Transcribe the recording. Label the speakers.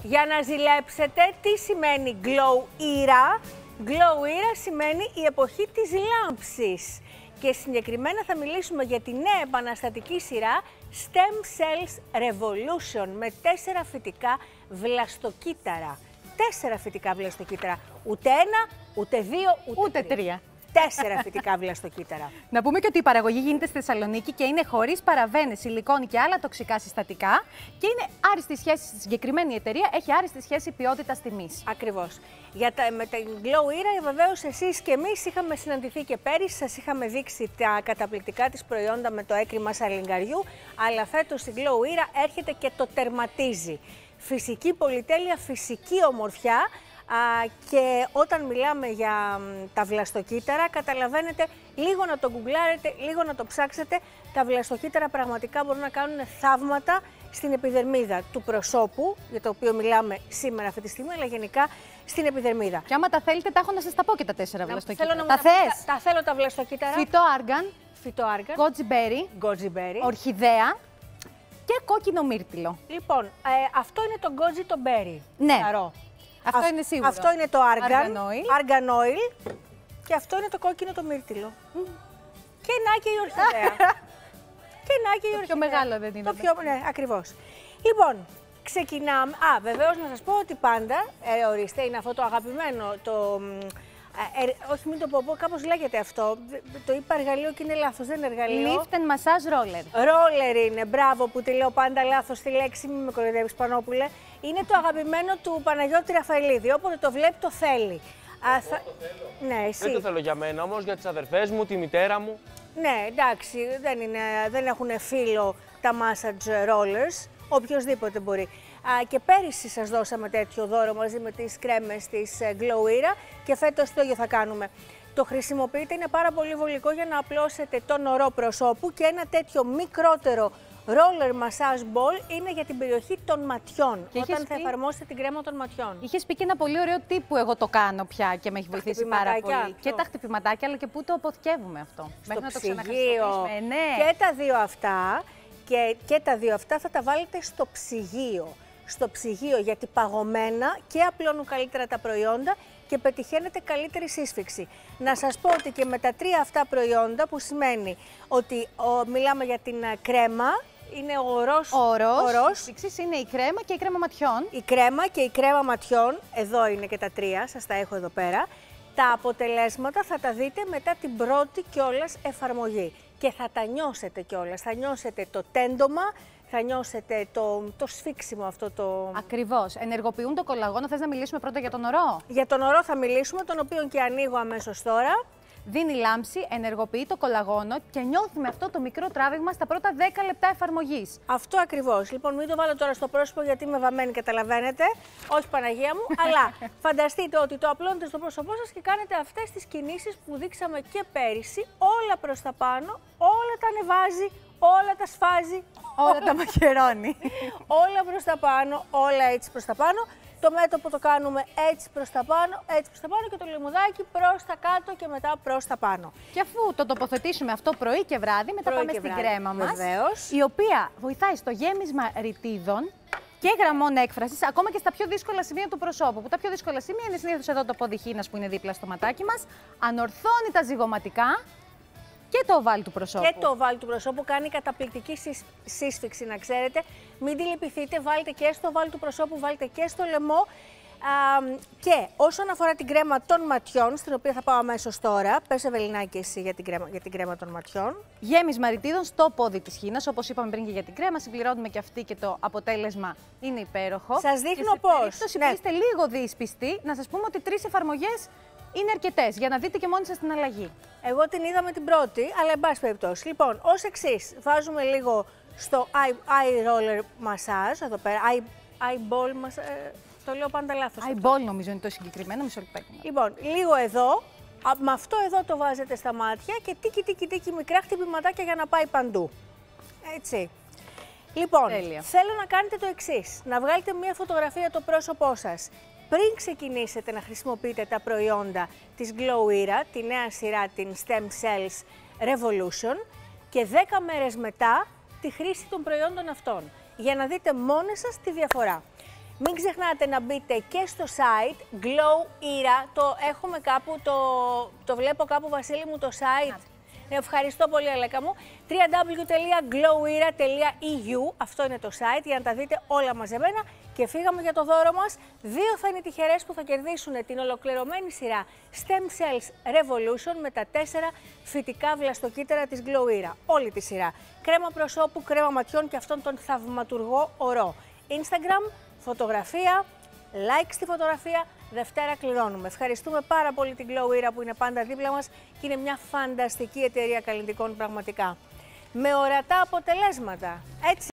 Speaker 1: Για να ζηλέψετε, τι σημαίνει Glow Era? Glow Era σημαίνει η εποχή της λάμψης. Και συγκεκριμένα θα μιλήσουμε για τη νέα επαναστατική σειρά Stem Cells Revolution με 4 φυτικά βλαστοκύτταρα. 4 φυτικά βλαστοκύτταρα. Ούτε 1, ούτε 2, ούτε 3. 4 φυτικά βλαστοκύτταρα.
Speaker 2: Να πούμε και ότι η παραγωγή γίνεται στη Θεσσαλονίκη και είναι χωρίς παραβένες, σιλικόνη και άλλα τοξικά συστατικά και είναι άριστη σχέση στη συγκεκριμένη εταιρεία, έχει άριστη σχέση ποιότητας-τιμής.
Speaker 1: Ακριβώς. Με την Glow Era, βεβαίως εσείς και εμείς είχαμε συναντηθεί και πέρυσι, σας είχαμε δείξει τα καταπληκτικά της προϊόντα με το έκρημα σαλιγκαριού, αλλά φέτος η Glow Era έρχεται και το τερματίζει. Φυσική πολυτέλεια, φυσική ομορφιά. Και όταν μιλάμε για τα βλαστοκύτταρα, καταλαβαίνετε, λίγο να το γκουγκλάρετε, λίγο να το ψάξετε, τα βλαστοκύτταρα πραγματικά μπορούν να κάνουν θαύματα στην επιδερμίδα του προσώπου, για το οποίο μιλάμε σήμερα αυτή τη στιγμή, αλλά γενικά στην επιδερμίδα.
Speaker 2: Και άμα τα θέλετε, τα έχω να σας τα πω και τα 4 βλαστοκύτταρα.
Speaker 1: Τα θες? Τα θέλω τα βλαστοκύτταρα.
Speaker 2: Φυτό-άργαν, γκότζι-μπέρι, ορχιδέα και κόκκινο μύρτιλο.
Speaker 1: Λοιπόν, αυτό είναι το γκότζι το μπέρι.
Speaker 2: Ναι.
Speaker 1: Χαρό.
Speaker 2: Αυτό είναι σίγουρο.
Speaker 1: Αυτό είναι το argan oil και αυτό είναι το κόκκινο το μύρτιλο. Και να και η ορχιδέα.
Speaker 2: Το πιο μεγάλο δεν είναι?
Speaker 1: Ναι, ακριβώς. Λοιπόν, ξεκινάμε. Βεβαίως να σας πω ότι πάντα, ορίστε, είναι αυτό το αγαπημένο, όχι μην το πω, κάπως λέγεται αυτό. Το είπα εργαλείο και είναι λάθος, δεν είναι εργαλείο.
Speaker 2: Lift and massage roller.
Speaker 1: Roller είναι, μπράβο που τη λέω πάντα λάθος τη λέξη, μην με κοροϊδεύεις Πανόπουλε. Είναι το αγαπημένο του Παναγιώτη Ραφαηλίδη, όποτε το βλέπει το θέλει.
Speaker 3: Το θέλω.
Speaker 1: Ναι, εσύ.
Speaker 3: Δεν το θέλω για μένα, όμως για τις αδερφές μου, τη μητέρα μου.
Speaker 1: Ναι, εντάξει, δεν έχουν φίλο τα massage rollers, οποιοδήποτε μπορεί. Και πέρυσι σας δώσαμε τέτοιο δώρο μαζί με τις κρέμες της Glow Era και φέτος το ίδιο θα κάνουμε. Το χρησιμοποιείτε, είναι πάρα πολύ βολικό για να απλώσετε τον ορό προσώπου και ένα τέτοιο μικρότερο roller massage ball είναι για την περιοχή των ματιών, και όταν θα εφαρμόσετε την κρέμα των ματιών.
Speaker 2: Είχες πει και ένα πολύ ωραίο tip που εγώ το κάνω πια και με έχει βοηθήσει πάρα πολύ. Και τα χτυπηματάκια, αλλά και πού το αποθηκεύουμε αυτό.
Speaker 1: Στο ψυγείο. Ναι. Και τα δύο αυτά θα τα βάλετε στο ψυγείο. Στο ψυγείο, γιατί παγωμένα και απλώνουν καλύτερα τα προϊόντα και πετυχαίνετε καλύτερη σύσφυξη. Να σας πω ότι και με τα 3 αυτά προϊόντα, που σημαίνει ότι μιλάμε για την κρέμα, είναι ο ορός.
Speaker 2: Είναι η κρέμα και η κρέμα ματιών.
Speaker 1: Η κρέμα και η κρέμα ματιών, εδώ είναι και τα 3, σας τα έχω εδώ πέρα. Τα αποτελέσματα θα τα δείτε μετά την πρώτη κιόλας εφαρμογή και θα τα νιώσετε κιόλας. Θα νιώσετε το τέντομα, θα νιώσετε το σφίξιμο αυτό το...
Speaker 2: Ακριβώς. Ενεργοποιούν το κολαγόνο. Θες να μιλήσουμε πρώτα για τον ορό?
Speaker 1: Για τον ορό θα μιλήσουμε, τον οποίο και ανοίγω αμέσως τώρα.
Speaker 2: Δίνει λάμψη, ενεργοποιεί το κολαγόνο και νιώθουμε αυτό το μικρό τράβηγμα στα πρώτα 10 λεπτά εφαρμογής.
Speaker 1: Αυτό ακριβώς. Λοιπόν, μην το βάλω τώρα στο πρόσωπο γιατί είμαι βαμμένη, καταλαβαίνετε. Όχι Παναγία μου, αλλά φανταστείτε ότι το απλώνετε στο πρόσωπό σας και κάνετε αυτές τις κινήσεις που δείξαμε και πέρυσι. Όλα προς τα πάνω, όλα τα ανεβάζει, όλα τα σφάζει,
Speaker 2: όλα τα μαχαιρώνει.
Speaker 1: Όλα προς τα πάνω, όλα έτσι προς τα πάνω. Το μέτωπο το κάνουμε έτσι προς τα πάνω, έτσι προς τα πάνω και το λιμουδάκι προς τα κάτω και μετά προς τα πάνω.
Speaker 2: Και αφού το τοποθετήσουμε αυτό πρωί και βράδυ, μετά πάμε στην κρέμα μας,
Speaker 1: βεβαίως,
Speaker 2: η οποία βοηθάει στο γέμισμα ρητίδων και γραμμών έκφρασης, ακόμα και στα πιο δύσκολα σημεία του προσώπου. Που τα πιο δύσκολα σημεία είναι συνήθως εδώ το πόδι χήνας που είναι δίπλα στο ματάκι μας, ανορθώνει τα ζυγωματικά. Και το οβάλι του προσώπου.
Speaker 1: Και το οβάλι του προσώπου κάνει καταπληκτική σύσφυξη, να ξέρετε. Μην τη λυπηθείτε, βάλτε και στο οβάλι του προσώπου, βάλτε και στο λαιμό. Και όσον αφορά την κρέμα των ματιών, στην οποία θα πάω αμέσως τώρα, πες Ευελινάκη εσύ για την κρέμα των ματιών.
Speaker 2: Γέμισμα ρητίδων στο πόδι της χήνας, όπως είπαμε πριν και για την κρέμα, συμπληρώνουμε και αυτή και το αποτέλεσμα είναι υπέροχο.
Speaker 1: Σας δείχνω πώς.
Speaker 2: Σε περίπτωση που είστε λίγο δύσπιστοι, να σας πούμε ότι 3 εφαρμογές είναι αρκετές για να δείτε και μόνοι σας την αλλαγή. Εγώ την είδα με την πρώτη, αλλά εν πάση περιπτώσει. Λοιπόν, ως εξής, βάζουμε λίγο στο eye roller massage, εδώ πέρα, eyeball massage, το λέω πάντα λάθος. Eyeball νομίζω είναι το συγκεκριμένο, μισό λεπτάκι.
Speaker 1: Λοιπόν, λίγο εδώ, με αυτό εδώ το βάζετε στα μάτια και τίκι μικρά χτυπηματάκια για να πάει παντού. Έτσι. Λοιπόν, θέλω να κάνετε το εξής, να βγάλετε μία φωτογραφία το πρόσωπό σας. Πριν ξεκινήσετε να χρησιμοποιείτε τα προϊόντα της Glow Era, τη νέα σειρά, την Stem Cells Revolution, και 10 μέρες μετά τη χρήση των προϊόντων αυτών, για να δείτε μόνοι σας τη διαφορά. Μην ξεχνάτε να μπείτε και στο site Glow Era. Το έχουμε κάπου, το βλέπω κάπου, Βασίλη μου, το site. Ευχαριστώ πολύ, Αλέκα μου. www.glowera.eu. Αυτό είναι το site για να τα δείτε όλα μαζεμένα. Και φύγαμε για το δώρο μας. 2 θα είναι οι τυχερές που θα κερδίσουν την ολοκληρωμένη σειρά Stem Cells Revolution με τα 4 φυτικά βλαστοκύτταρα της Glow Era. Όλη τη σειρά. Κρέμα προσώπου, κρέμα ματιών και αυτόν τον θαυματουργό ορό. Instagram, φωτογραφία, like στη φωτογραφία, Δευτέρα κληρώνουμε. Ευχαριστούμε πάρα πολύ την Glow Era που είναι πάντα δίπλα μας και είναι μια φανταστική εταιρεία καλλιτικών πραγματικά. Με ορατά αποτελέσματα. Έτσι.